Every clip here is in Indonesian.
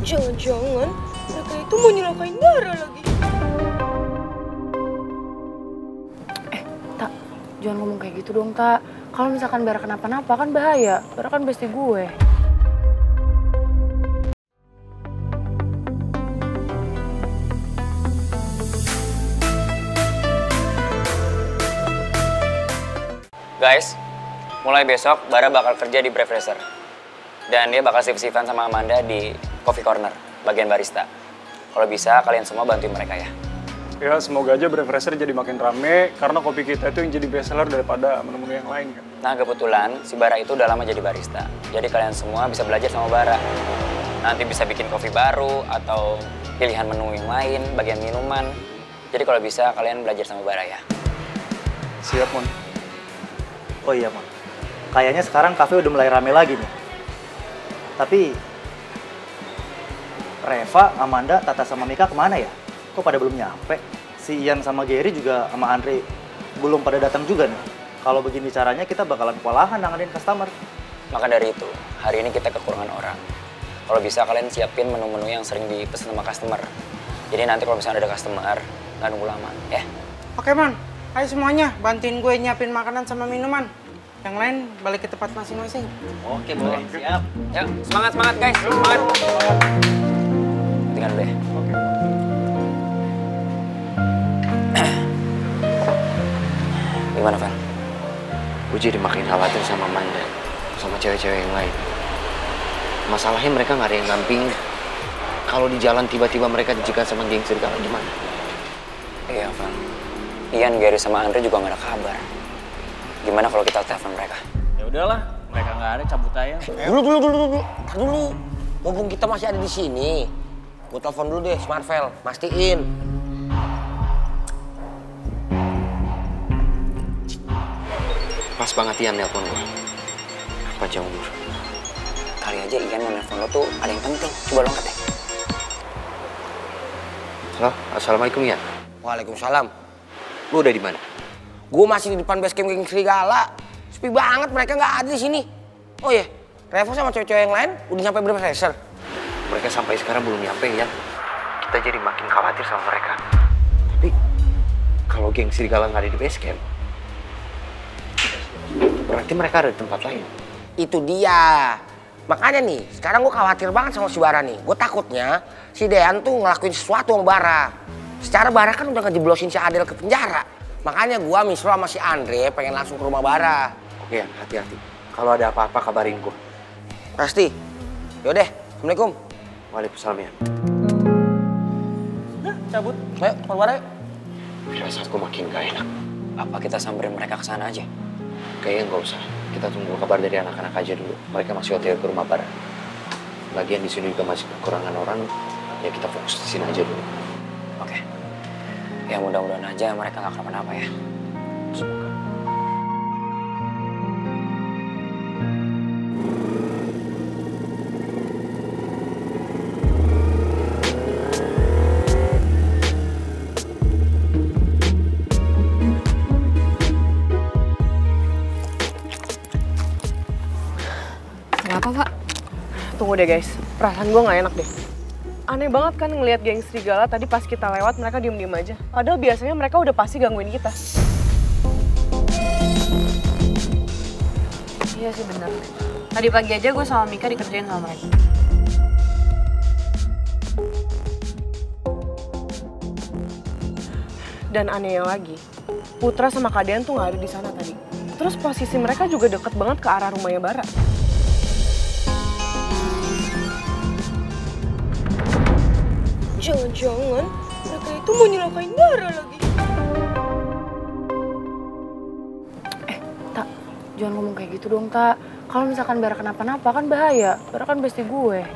Jangan-jangan mereka itu mau nyelakain Bara lagi. Tak, jangan ngomong kayak gitu dong, Tak. Kalau misalkan Bara kenapa-napa kan bahaya. Bara kan bestie gue. Guys, mulai besok Bara bakal kerja di Brave Racer. Dan dia bakal shift-shiftan sama Amanda di Coffee Corner, bagian barista. Kalau bisa, kalian semua bantuin mereka ya. Ya, semoga aja Brave Racer jadi makin rame, karena kopi kita itu yang jadi best seller daripada menu-menu yang lain kan. Nah, kebetulan si Bara itu udah lama jadi barista. Jadi kalian semua bisa belajar sama Bara. Nanti bisa bikin kopi baru, atau pilihan menu yang lain, bagian minuman. Jadi kalau bisa, kalian belajar sama Bara ya. Siap, Mon. Oh iya, Mon. Kayaknya sekarang kafe udah mulai rame lagi nih. Tapi Reva, Amanda, Tata sama Mika kemana ya? Kok pada belum nyampe? Si Ian sama Gary juga sama Andre belum pada datang juga nih. Kalau begini caranya kita bakalan kewalahan nanganin customer. Maka dari itu, hari ini kita kekurangan orang. Kalau bisa kalian siapin menu-menu yang sering dipesan sama customer. Jadi nanti kalau misalnya ada customer, nggak nunggu lama, ya. Oke, Mon. Ayo semuanya, bantuin gue nyiapin makanan sama minuman. Yang lain balik ke tempat masing-masing. Oke, boleh. Siap. Yuk, semangat guys. Semangat. Tinggal dulu ya. Oke. Gimana, Val? Gue jadi makin khawatir sama Amanda, sama cewek-cewek yang lain. Masalahnya mereka nggak ada yang damping. Kalau di jalan tiba-tiba mereka dicegat sama geng serigala gimana? Iya, Val. Ian, Gary sama Andre juga nggak ada kabar. Gimana kalau kita telepon mereka? Ya udahlah, mereka nggak ada, cabut aja. Dulu. Mumpung kita masih ada di sini, gue telepon dulu deh, Smartvel, mastiin. Pas banget Ian nelpon gue. Apa jam umur? Kali aja Ian mau nelfon lo tuh ada yang penting. Coba lo angkat deh. Halo, assalamualaikum Ian. Waalaikumsalam. Lu udah di mana? Gue masih di depan base camp geng serigala. Sepi banget, mereka nggak ada di sini. Oh iya, Reva sama cewek-cewek yang lain udah sampai Brave Racer. Mereka sampai sekarang belum nyampe ya. Kita jadi makin khawatir sama mereka. Tapi kalau geng serigala nggak ada di base camp, berarti mereka ada di tempat lain. Itu dia. Makanya nih, sekarang gue khawatir banget sama si Bara nih. Gue takutnya si Dean tuh ngelakuin sesuatu sama Bara. Secara Bara kan udah ngejeblosin si Adel ke penjara. Makanya gue Misro sama si Andre pengen langsung ke rumah Bara. Oke, hati-hati. Kalau ada apa-apa kabarin gue. Pasti. Yaudah, Assalamualaikum. Waalaikumsalam ya. Nah, cabut. Ayo, keluar yuk. Firasat gue makin gak enak. Apa kita samperin mereka ke sana aja? Kayaknya nggak usah. Kita tunggu kabar dari anak-anak aja dulu. Mereka masih hotel ke rumah Bara. Lagian di sini juga masih kekurangan orang. Ya kita fokus di sini aja dulu. Oke. Ya mudah-mudahan aja mereka nggak kenapa-napa ya. Semoga. Kenapa, Pak? Tunggu deh, guys. Perasaan gue nggak enak deh. Aneh banget kan ngelihat geng serigala tadi pas kita lewat mereka diem-diem aja. Padahal biasanya mereka udah pasti gangguin kita. Iya sih bener. Tadi pagi aja gue sama Mika dikerjain sama mereka. Dan anehnya lagi, Putra sama Kak Dean tuh nggak ada di sana tadi. Terus posisi mereka juga deket banget ke arah rumahnya Bara. Jangan-jangan mereka itu mau nyelakain Bara lagi. Tak, jangan ngomong kayak gitu dong, Tak. Kalau misalkan Bara kenapa-napa kan bahaya. Bara kan bestie gue.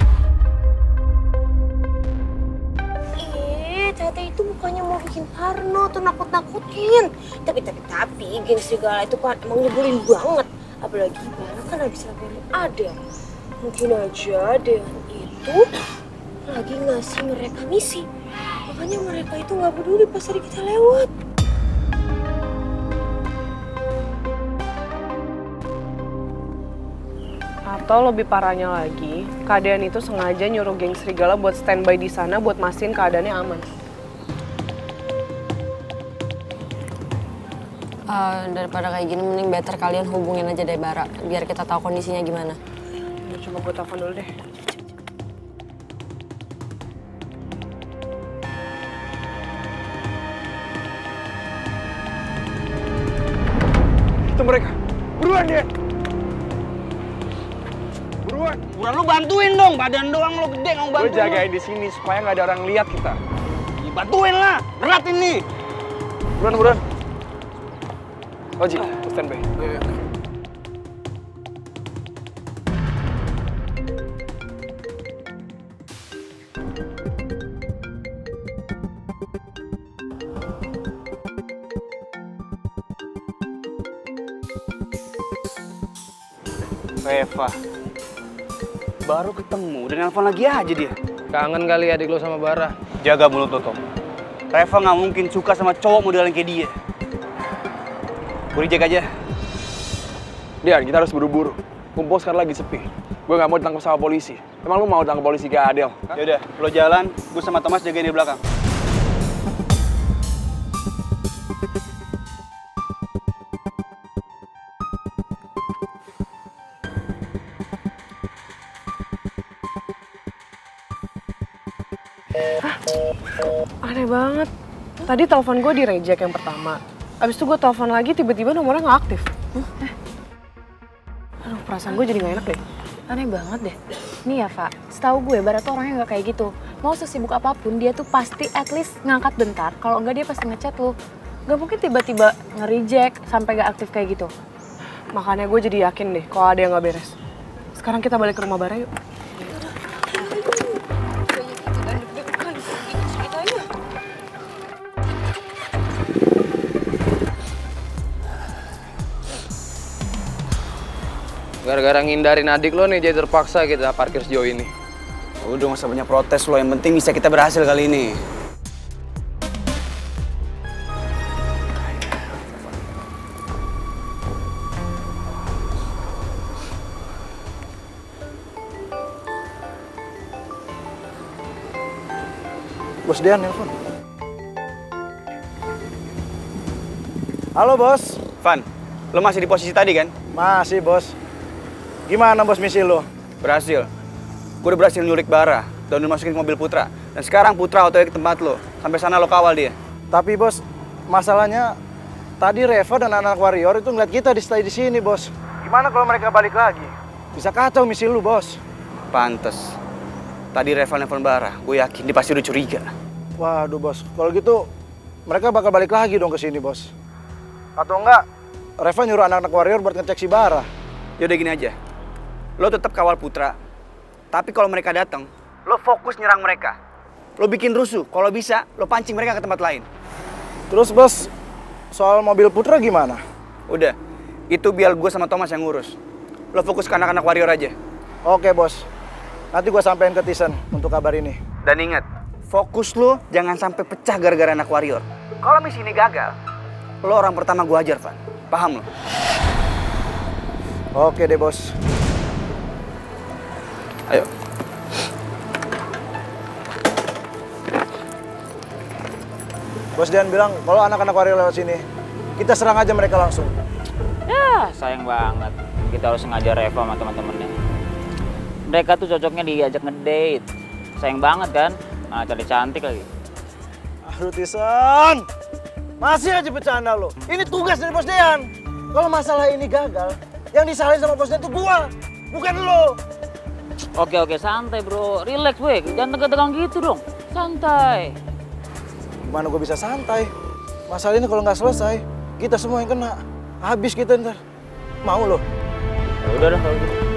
Tata itu bukannya mau bikin parno atau nakut-nakutin. Tapi, geng serigala itu kan emang nyebelin banget. Apalagi Bara kan habis latihan ada. Mungkin aja Dean itu lagi ngasih mereka misi. Makanya mereka itu nggak peduli pas hari kita lewat. Atau lebih parahnya lagi, keadaan itu sengaja nyuruh geng serigala buat standby di sana buat mastiin keadaannya aman. Daripada kayak gini, mending better kalian hubungin aja deh Bara, biar kita tahu kondisinya gimana. Ya, coba gue telepon dulu deh. Itu mereka. Buruan dia. Buruan. Buruan lu bantuin dong, badan doang lo gede ngomong bantuin. Gue jagain di sini supaya nggak ada orang lihat kita. Bantuin lah, berat ini. Buruan, buruan. Oji, standby. Reva, baru ketemu, udah nelfon lagi aja dia. Kangen kali adik lo sama Bara. Jaga mulut lo, Tom. Reva nggak mungkin suka sama cowok model yang kayak dia. Gue jaga aja. Dian, kita harus buru-buru. Kumpul sekarang lagi sepi. Gue nggak mau ditangkap sama polisi. Emang lu mau ditangkap polisi kayak Adel? Yaudah, lo jalan, gue sama Thomas jagain di belakang. Aneh banget. Tadi telepon gue di reject yang pertama. Abis itu gue telepon lagi, tiba-tiba nomornya nggak aktif. Aduh, perasaan gue jadi nggak enak deh. Aneh banget deh. Nih ya, Pak, setahu gue Bara tuh orangnya nggak kayak gitu. Mau sesibuk apapun, dia tuh pasti at least ngangkat bentar. Kalau enggak, dia pasti ngechat lu. Gak mungkin tiba-tiba nge-reject sampai gak aktif kayak gitu. Makanya gue jadi yakin deh kalau ada yang nggak beres. Sekarang kita balik ke rumah Bara yuk. Gara-gara ngindarin adik lo nih, jadi terpaksa kita parkir sejauh ini. Udah, nggak usah banyak protes lo, yang penting bisa kita berhasil kali ini. Bos Dean nelfon. Halo bos. Van, lo masih di posisi tadi kan? Masih bos. Gimana bos misi lo? Berhasil. Gue udah berhasil nyulik Bara dan udah masukin ke mobil Putra. Dan sekarang Putra otw ke tempat lo. Sampai sana lo kawal dia. Tapi bos, masalahnya tadi Reva dan anak warrior itu ngeliat kita stay di sini bos. Gimana kalau mereka balik lagi? Bisa kacau misi lu bos. Pantes. Tadi Reva nelfon Bara. Gue yakin dia pasti udah curiga. Waduh bos, kalau gitu mereka bakal balik lagi dong ke sini bos. Atau enggak, Reva nyuruh anak-anak warrior buat ngecek si Bara. Yaudah gini aja. Lo tetap kawal Putra. Tapi kalau mereka datang, lo fokus nyerang mereka. Lo bikin rusuh. Kalau bisa, lo pancing mereka ke tempat lain. Terus bos, soal mobil Putra gimana? Udah, itu biar gue sama Thomas yang ngurus. Lo fokus ke anak-anak warrior aja. Oke bos, nanti gue sampein ke Tyson untuk kabar ini. Dan ingat, fokus lo jangan sampai pecah gara-gara anak warrior. Kalau misi ini gagal, lo orang pertama gue hajar, Van. Paham lo? Oke deh bos. Ayo. Bos Dean bilang kalau anak-anak warrior lewat sini, kita serang aja mereka langsung. Ya, sayang banget. Kita harus ngajar Reva sama teman-temannya. Mereka tuh cocoknya diajak ngedate. Sayang banget kan? Malah cari cantik lagi. Aduh Tyson, masih aja bercanda lo. Ini tugas dari Bos Dean. Kalau masalah ini gagal, yang disalahin sama Bos Dean tuh gua, bukan lo. Oke, santai bro. Relax weh, jangan tegang-tegang gitu dong. Santai. Gimana gue bisa santai? Masalah ini kalau nggak selesai, kita semua yang kena. Habis kita ntar. Mau lo? Ya udah kalau gitu.